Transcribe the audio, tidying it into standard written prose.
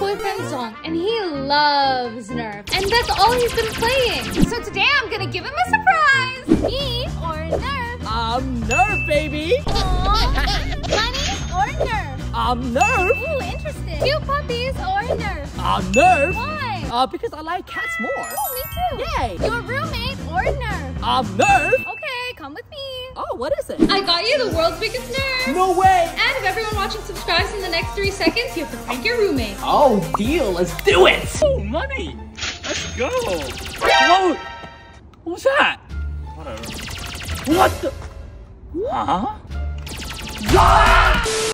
boyfriend Zhong, and he loves Nerf. And that's all he's been playing. So today I'm gonna give him a surprise. Me or Nerf? Nerf, baby. Aww. Money or Nerf? Nerf. Ooh, interesting. Cute puppies or Nerf? Nerf. Why? Because I like cats more. Oh, me too. Yay. Your roommate or Nerf? Nerf. Okay, come with me. Oh, what is it? I got you the world's biggest Nerf. No way. And if everyone watching subscribes in the next 3 seconds, you have to prank your roommate. Oh, deal. Let's do it. Oh, money. Let's go. Whoa. What was that? Whatever. What the? Huh? Ah!